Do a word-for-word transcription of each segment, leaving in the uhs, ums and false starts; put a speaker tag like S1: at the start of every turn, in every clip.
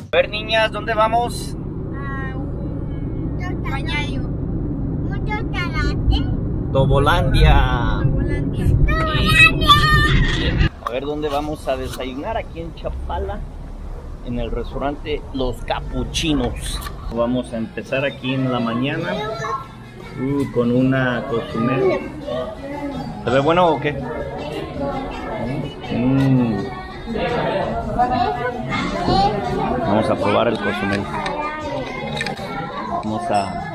S1: A ver, niñas, ¿dónde vamos?
S2: A un bañario. Un restaurante.
S1: Tobolandia.
S2: Tobolandia.
S1: A ver, ¿dónde vamos a desayunar? Aquí en Chapala, en el restaurante Los Capuchinos. Vamos a empezar aquí en la mañana uh, con una cozumel. ¿Se ve bueno o qué? Mm. Vamos a probar el cozumel. Vamos a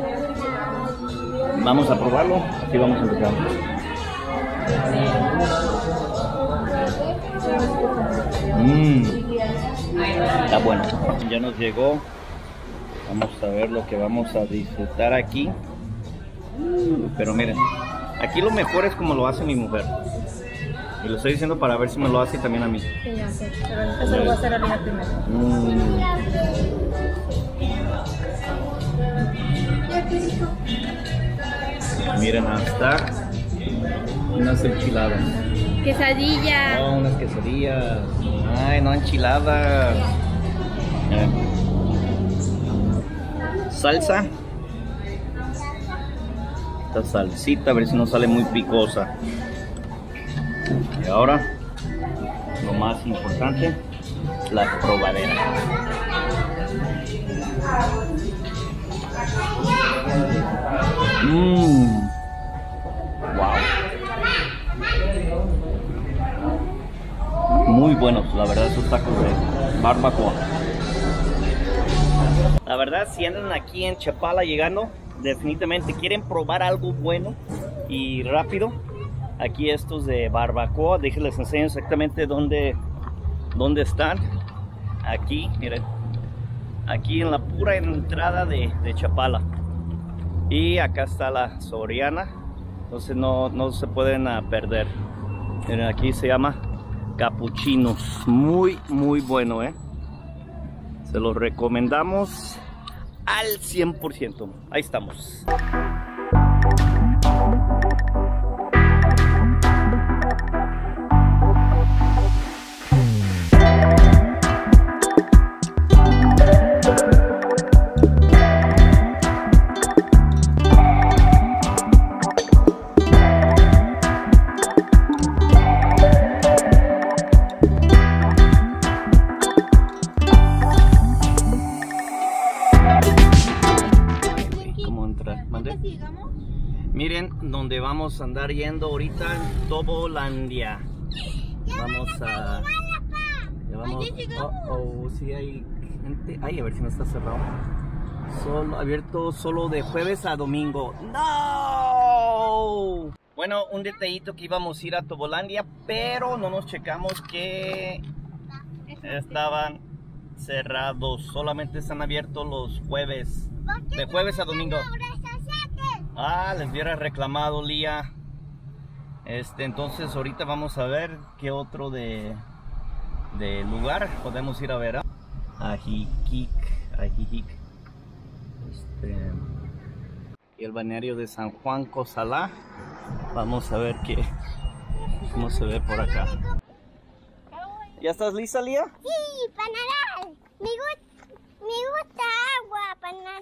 S1: Vamos a probarlo. Aquí vamos a empezar. Mmm. Está bueno. Ya nos llegó. Vamos a ver lo que vamos a disfrutar aquí. Pero miren, aquí lo mejor es como lo hace mi mujer. Y lo estoy diciendo para ver si me lo hace también a mí.
S2: Sí, ya sé, pero eso lo voy a hacer a mí primero.
S1: Mm. Miren, hasta unas enchiladas.
S2: Quesadilla.
S1: No, unas quesadillas. Ay, no, enchiladas. Eh. Salsa. Esta salsita, a ver si no sale muy picosa. Y ahora, lo más importante, la probadera. Mmm. Wow. Muy buenos, la verdad, esos tacos de barbacoa. La verdad, si andan aquí en Chapala llegando, definitivamente quieren probar algo bueno y rápido. Aquí estos de barbacoa, déjenles enseño exactamente dónde, dónde están. Aquí, miren, aquí en la pura entrada de, de Chapala. Y acá está la Soriana, entonces no, no se pueden uh, perder. Miren, aquí se llama Capuchinos, muy muy bueno, eh. Se los recomendamos al cien por ciento. Ahí estamos. Miren donde vamos a andar yendo ahorita, en Tobolandia. Vamos a... Ya vamos... Oh, oh, sí hay gente... Ay, a ver si no está cerrado. Solo abierto solo de jueves a domingo. ¡No! Bueno, un detallito que íbamos a ir a Tobolandia, pero no nos checamos que estaban cerrados. Solamente están abiertos los jueves. De jueves a domingo. Ah, les hubiera reclamado, Lía. Este, entonces ahorita vamos a ver qué otro de, de lugar podemos ir a ver. Ajijic, Ajijic. Este, y el balneario de San Juan Cozalá. Vamos a ver qué, cómo se ve por acá. ¿Ya estás lista, Lía?
S2: Sí, para nadar. Me gusta, me gusta agua para nadar.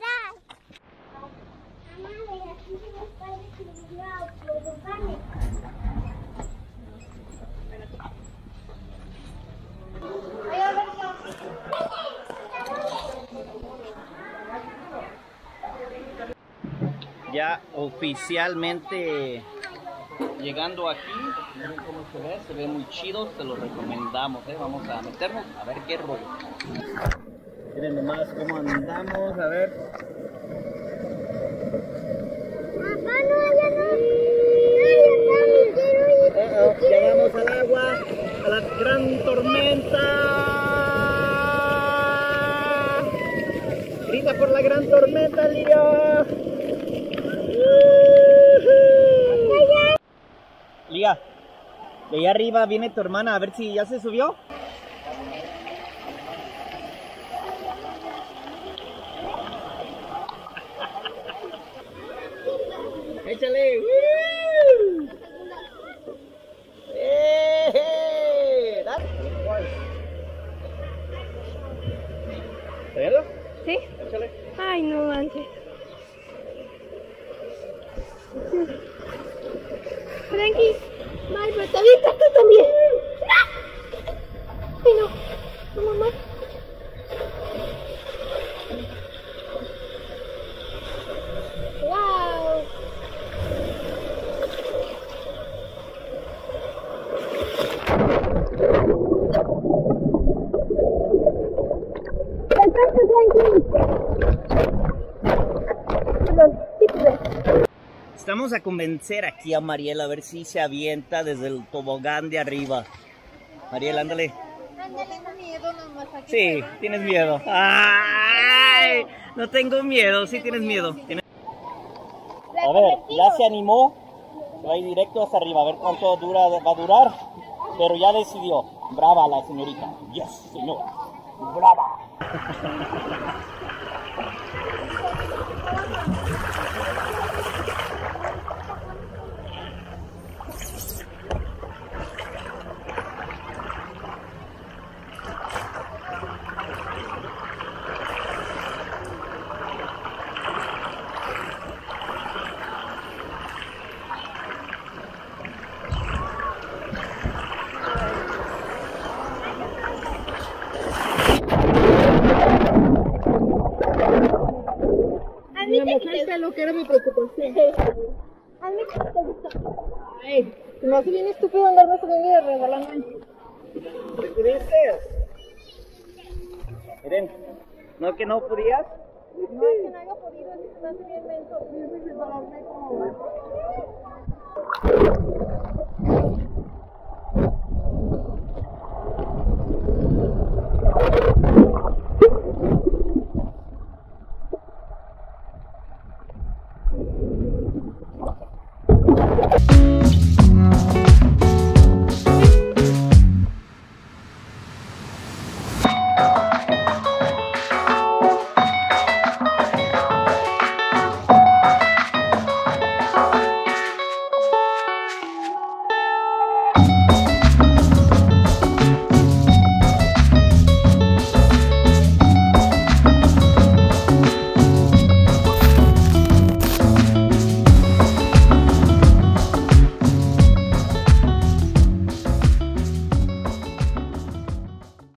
S1: Ya oficialmente llegando aquí, miren cómo se ve, se ve muy chido, se lo recomendamos, ¿eh? Vamos a meternos a ver qué rollo. Miren nomás cómo andamos, a ver.
S2: Papá, no, ya no.
S1: Uh -oh, ya vamos al agua, a la gran tormenta. Grita por la gran tormenta, Lía. Lía, de allá arriba viene tu hermana, a ver si ya se subió. Échale. ¡Woo! ¡Eh!
S2: Te avientas tú también. Ay, no. No, mamá. Wow.
S1: Estamos a convencer aquí a Mariela a ver si se avienta desde el tobogán de arriba. Mariela, ándale.
S2: Ándale, no miedo nomás aquí.
S1: Sí, tienes miedo. ¡Ay! No tengo miedo, sí tienes miedo. ¿Tienes... A ver, ya se animó. Se va a ir directo hasta arriba, a ver cuánto dura, va a durar. Pero ya decidió. Brava la señorita. Yes, señor. Brava.
S3: La mujer que lo que era mi preocupación.
S2: A mí que te gustó.
S3: Ay, se me hace bien estúpido andarme subiendo y regalando.
S1: ¿Qué pudiste? Miren, ¿no que no podías?
S3: No es que no haya podido, se me hace bien menso.